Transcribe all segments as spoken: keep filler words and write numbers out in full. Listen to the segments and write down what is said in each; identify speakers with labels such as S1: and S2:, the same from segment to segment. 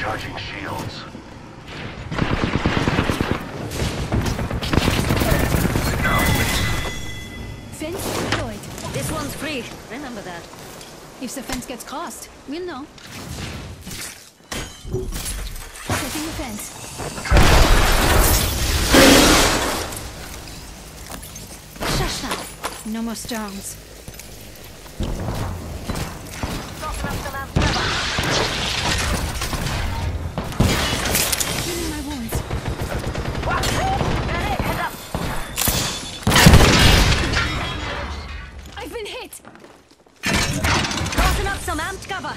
S1: Recharging shields.
S2: Fence deployed.
S3: This one's free. Remember that.
S2: If the fence gets crossed, we'll know. Setting the fence. Shush now. No more storms. Healing my wounds. I've been hit!
S3: Tossing up some amped cover.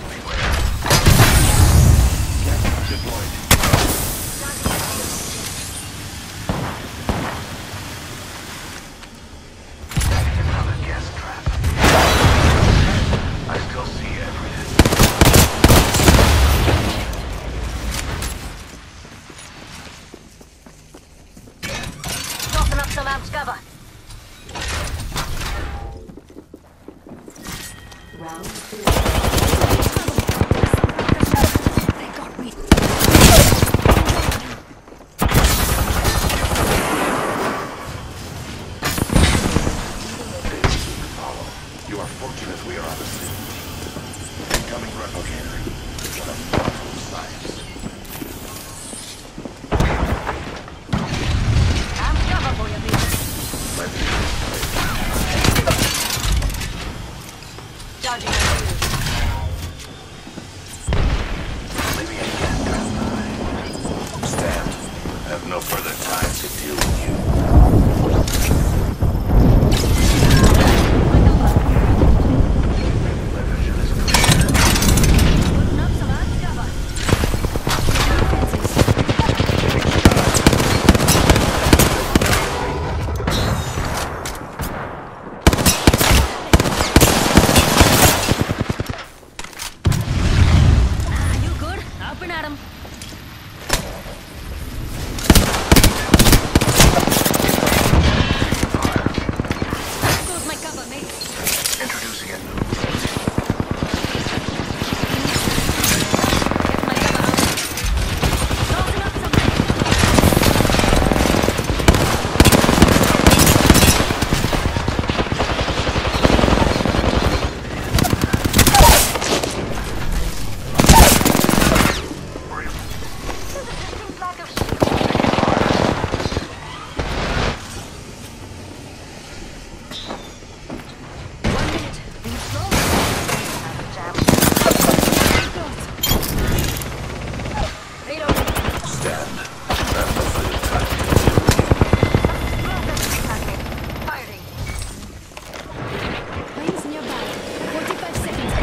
S1: Deployed. Another gas trap. I still see everything.
S3: Tossing up some amped cover.
S4: Round three.
S2: They got me.
S1: Follow. You are fortunate we are on the scene. Incoming replicator. What a marvel of science.
S3: Amped cover for you, please.
S1: Let's see.
S3: Charging my shield.
S1: Leaving a gas trap behind. Stand. I have no further time to deal with you. My vision is clear.
S3: Putting up some amped cover. Ah, you good? Up and at 'em. There goes my cover, mate.
S1: Introducing it.
S3: My cover out. Tossing up some lack of shield. One minute. Be slow. Jam. Reload.
S1: Stand. I have no further time to
S3: Firing.
S2: Rings nearby. forty-five seconds.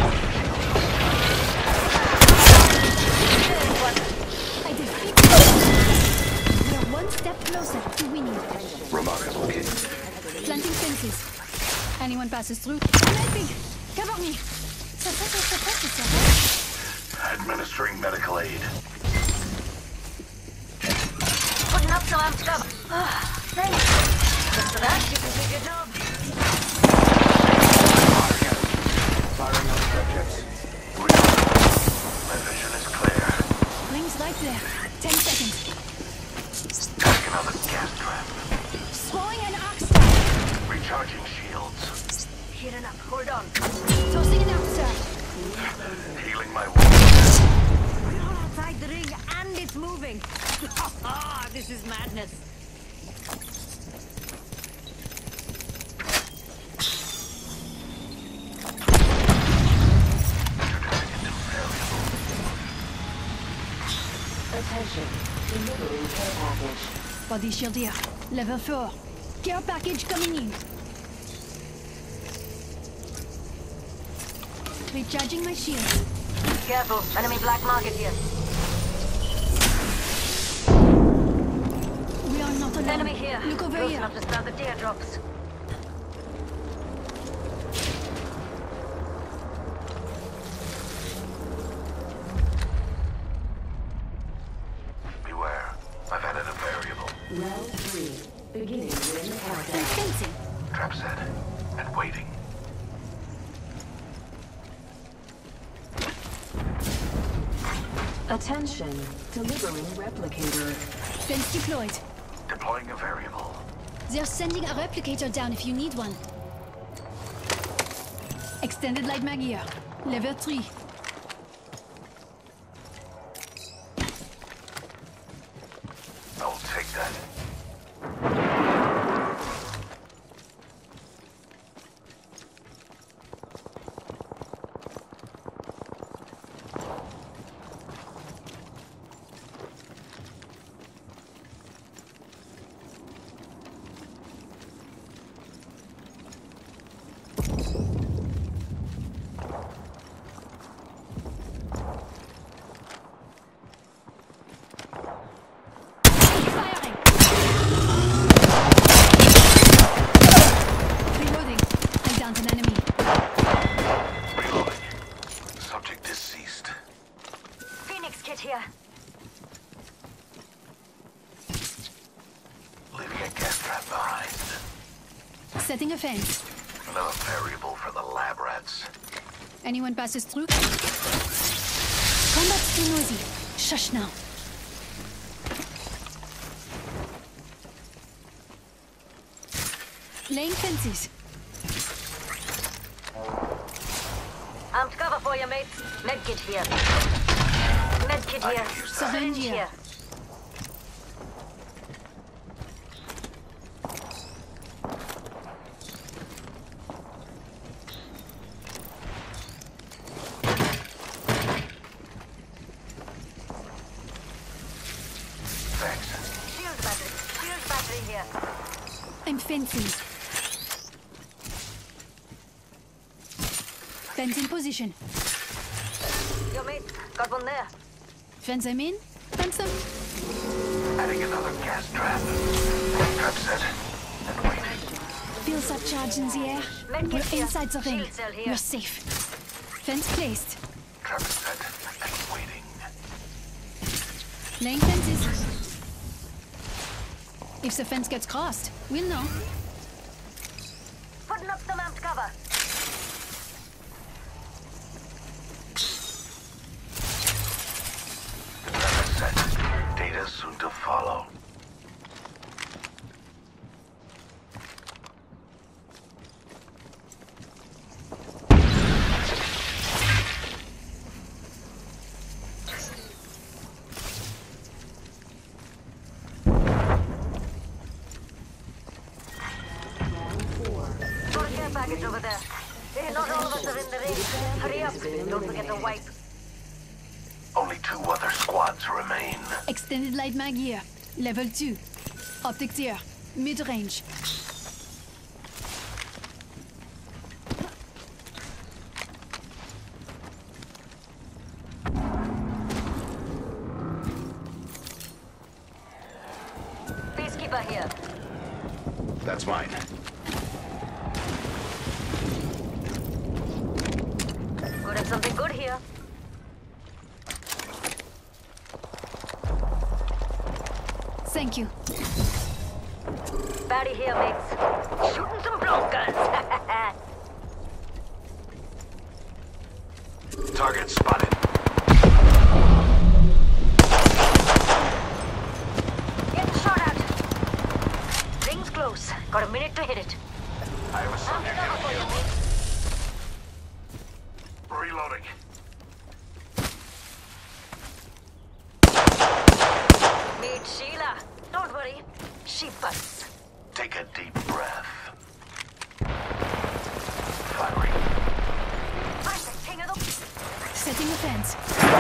S2: I defeated them. We are one step closer to winning.
S1: Remarkable kid.
S2: Planting fences. Anyone passes through, I'm helping. Cover me. Ça fait, ça fait, ça fait.
S1: Administering medical aid.
S3: Putting up some amped cover. Ah, thanks. Just for that, you can take your job.
S1: Firing on subjects. Reload. My vision is clear.
S2: Rings right there. Ten seconds.
S1: Take another gas trap.
S2: Throwing an arc star.
S1: Recharging shields.
S3: Healing up. Hold on.
S2: Tossing an arc star.
S1: Healing my wounds.
S3: We're all outside the ring and it's moving. Ah, this is madness.
S4: Attention. Delivering care package.
S2: Body shield here. Level four. Care package coming in. Recharging my shield.
S3: Careful. Enemy black market here.
S2: We are not alone.
S3: Enemy here.
S2: Look over
S3: Close
S2: here.
S3: enough to start the teardrops.
S1: Beware. I've added a variable.
S4: Round three. Beginning ring countdown.
S2: Fencing.
S1: Trap set. And waiting.
S4: Attention, delivering replicator.
S2: Fence deployed.
S1: Deploying a variable.
S2: They're sending a replicator down if you need one. Extended light mag here. Level three.
S1: I'll take that.
S2: Firing! Reloading. I downed an enemy.
S1: Reloading. Subject deceased.
S3: Phoenix kit here.
S1: Leaving a gas trap behind.
S2: Setting a fence.
S1: Another variable for the lab rats.
S2: Anyone passes through? Combat's too noisy. Shush now. Laying fences.
S3: Armed cover for you, mates. Medkit here. Medkit
S1: I
S3: here.
S1: can use that.
S2: Syringe
S3: Syringe
S2: here.
S3: here.
S1: Thanks.
S3: Shield battery. Shield battery here.
S2: I'm fencing. Fence in position.
S3: Your mate. Got one there.
S2: Fence I'm in. Fence them.
S1: Adding another gas trap. Trap set. And waiting.
S2: Feels up charge in the air.
S3: Medkit
S2: We're
S3: here.
S2: inside the ring.
S3: Shield cell here.
S2: We're safe. Fence placed.
S1: Trap set. And waiting.
S2: Laying fences. If the fence gets crossed, we'll know.
S3: Putting up some armed cover.
S1: Trap set. Data soon to follow.
S3: Got a care package over there. Hey, not all of us are in the ring. Hurry up. Don't forget to wipe.
S1: Only two other squads remain.
S2: Extended light mag here. Level two. Optics here. Mid-range.
S3: Peacekeeper here.
S1: That's mine.
S3: Could have something good here.
S2: Thank you.
S3: Batty here, mates. Shooting some blockers.
S1: Target spotted.
S3: Getting shot at. Ring's close. Got a minute to hit it.
S1: I have a
S3: Armed
S1: subject
S3: cover
S1: down
S3: for you,
S1: here.
S3: mates.
S1: Reloading.
S3: Meet Sheila. Don't worry. She busts.
S1: Take a deep breath. Firing.
S3: I'm the king of the...
S2: Setting a fence.